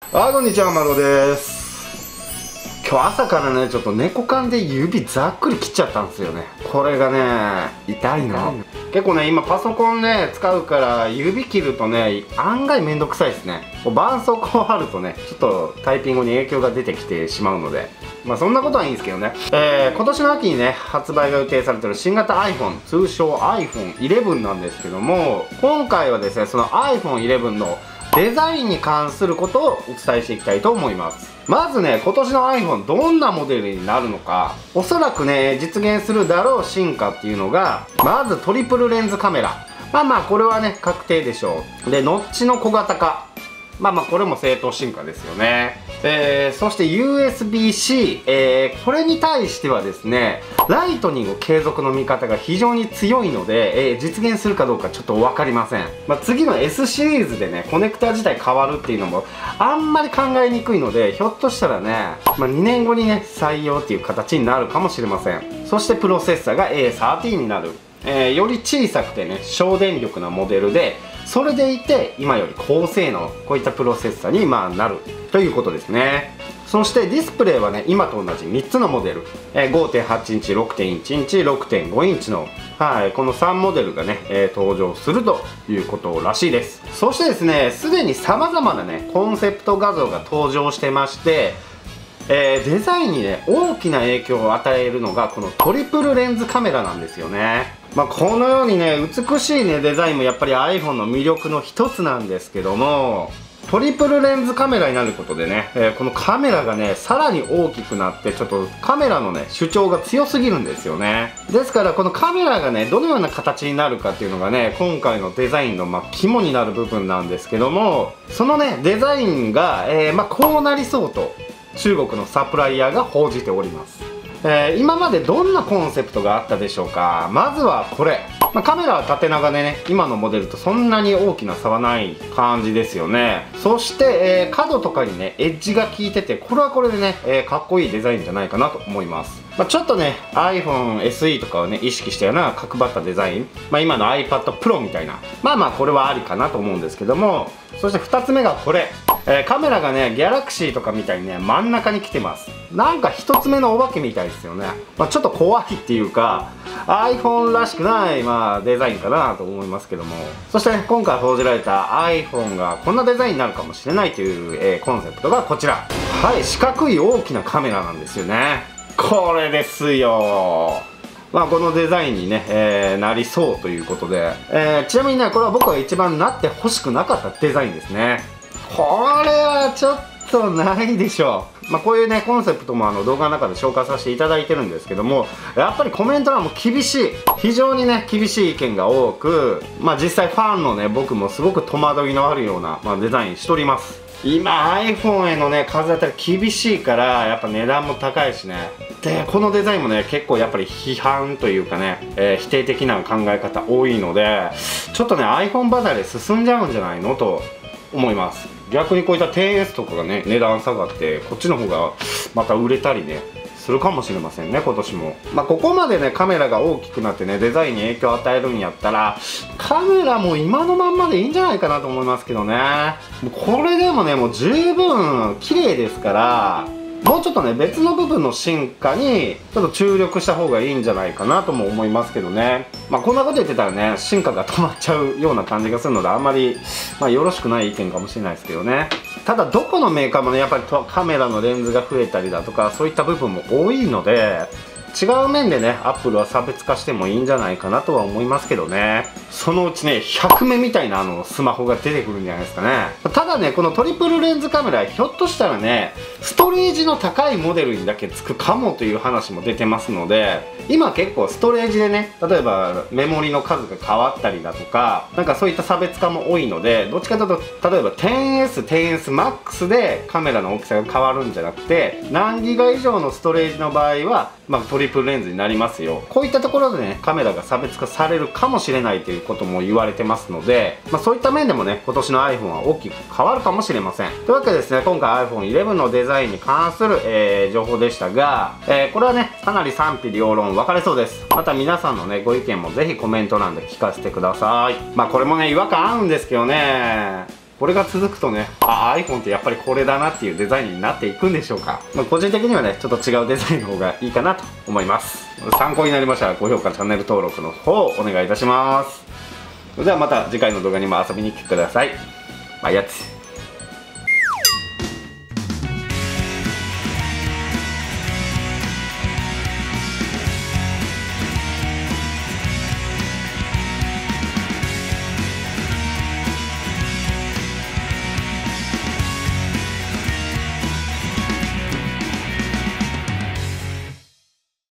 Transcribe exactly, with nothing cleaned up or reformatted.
はい、こんにちは、まろです。今日朝からね、ちょっと猫缶で指ざっくり切っちゃったんですよね。これがね、痛いの。結構ね、今パソコンね、使うから指切るとね、案外めんどくさいですね。絆創膏を貼るとね、ちょっとタイピングに影響が出てきてしまうので、まあそんなことはいいんですけどね。えー、今年の秋にね、発売が予定されてる新型 iPhone、通称 アイフォンイレブン なんですけども、今回はですね、その アイフォンイレブン のデザインに関することをお伝えしていきたいと思います。まずね、今年の iPhone どんなモデルになるのか、おそらくね、実現するだろう進化っていうのが、まずトリプルレンズカメラ。まあまあこれはね、確定でしょう。で、ノッチの小型化。まあまあこれも正当進化ですよね。えー、そして ユーエスビーシー、えー、これに対してはですね、ライトニング継続の見方が非常に強いので、えー、実現するかどうかちょっと分かりません。まあ、次の エス シリーズでね、コネクタ自体変わるっていうのもあんまり考えにくいので、ひょっとしたらね、まあ、にねんごにね、採用っていう形になるかもしれません。そしてプロセッサーが エーサーティーン になる。えー、より小さくてね、省電力なモデルで、それでいて今より高性能、こういったプロセッサーにまあなるということですね。そしてディスプレイはね、今と同じみっつのモデル、えー、ごてんはちインチ、ろくてんいちインチ、ろくてんごインチの、はい、このさんモデルがね、えー、登場するということらしいです。そしてですね、すでにさまざまなねコンセプト画像が登場してまして、えー、デザインにね大きな影響を与えるのがこのトリプルレンズカメラなんですよね。まあこのようにね美しいねデザインもやっぱり iPhone の魅力の一つなんですけども、トリプルレンズカメラになることでね、えー、このカメラがねさらに大きくなって、ちょっとカメラのね主張が強すぎるんですよね。ですからこのカメラがねどのような形になるかっていうのがね、今回のデザインのまあ肝になる部分なんですけども、そのねデザインが、えー、まあこうなりそうと中国のサプライヤーが報じております。えー、今までどんなコンセプトがあったでしょうか。まずはこれ、まあ、カメラは縦長でね、今のモデルとそんなに大きな差はない感じですよね。そして、えー、角とかにねエッジが効いてて、これはこれでね、えー、かっこいいデザインじゃないかなと思います。まあ、ちょっとね アイフォンエスイー とかをね意識したような角張ったデザイン、まあ、今の iPad Pro みたいな、まあまあこれはありかなと思うんですけども、そしてふたつめがこれ、えー、カメラがねギャラクシーとかみたいにね真ん中に来てます。なんかひとつめのお化けみたいですよね。まあ、ちょっと怖いっていうか iPhone らしくない、まあ、デザインかなと思いますけども、そして、ね、今回報じられた iPhone がこんなデザインになるかもしれないという、えー、コンセプトがこちら。はい、四角い大きなカメラなんですよね。これですよ。まあこのデザインにね、えー、なりそうということで、えー、ちなみにねこれは僕が一番なってほしくなかったデザインですね。これはちょっとないでしょう。まあこういうねコンセプトもあの動画の中で紹介させていただいてるんですけども、やっぱりコメント欄も厳しい、非常にね厳しい意見が多く、まあ実際ファンのね僕もすごく戸惑いのあるような、まあ、デザインしております。今 iPhone へのね数当たり厳しいから、やっぱ値段も高いしね。でこのデザインもね結構やっぱり批判というかね、えー、否定的な考え方多いので、ちょっとね iPhone 離れ進んじゃうんじゃないのと思います。逆にこういった テンエス とかがね値段下がってこっちの方がまた売れたりねするかもしれませんね、今年も。まあここまでねカメラが大きくなってねデザインに影響を与えるんやったら、カメラも今のまんまでいいんじゃないかなと思いますけどね。もうこれでもねもう十分綺麗ですから、もうちょっとね別の部分の進化にちょっと注力した方がいいんじゃないかなとも思いますけどね。まあこんなこと言ってたらね進化が止まっちゃうような感じがするので、あんまり、まあ、よろしくない意見かもしれないですけどね。ただどこのメーカーもねやっぱりカメラのレンズが増えたりだとかそういった部分も多いので、違う面でねアップルは差別化してもいいんじゃないかなとは思いますけどね。そのうちねひゃくめみたいなあのスマホが出てくるんじゃないですかね。ただねこのトリプルレンズカメラひょっとしたらねストレージの高いモデルにだけつくかもという話も出てますので、今結構ストレージでね例えばメモリの数が変わったりだとか、なんかそういった差別化も多いので、どっちかというと例えば テンエス、テンエスマックス でカメラの大きさが変わるんじゃなくて、何ギガ以上のストレージの場合はまあ、トリプルレンズになりますよ。こういったところでねカメラが差別化されるかもしれないということも言われてますので、まあ、そういった面でもね今年の iPhone は大きく変わるかもしれません。というわけでですね、今回 アイフォンイレブン のデザインに関する、えー、情報でしたが、えー、これはねかなり賛否両論分かれそうです。また皆さんのねご意見もぜひコメント欄で聞かせてください。まあこれもね違和感あるんですけどね、 これが続くとね、あ iPhone ってやっぱりこれだなっていうデザインになっていくんでしょうか。まあ、個人的にはねちょっと違うデザインの方がいいかなと思います。参考になりましたら高評価、チャンネル登録の方お願いいたします。それではまた次回の動画にも遊びに来てください。バイヤッツ。